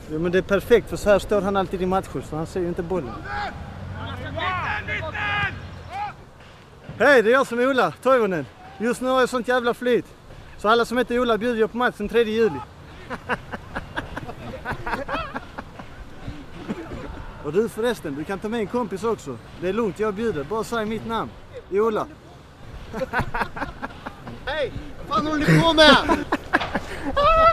Jo, men det är perfekt för så här står han alltid i matcher så han ser ju inte bollen. Hej, det är jag som är Ola, Toivonen. Just nu har jag sånt jävla flyt. Så alla som heter Ola bjuder jag på match den 3 juli. Och du förresten, du kan ta med en kompis också. Det är lugnt, jag bjuder. Bara säg mitt namn. Ola. Hej, vad fan håller ni på med?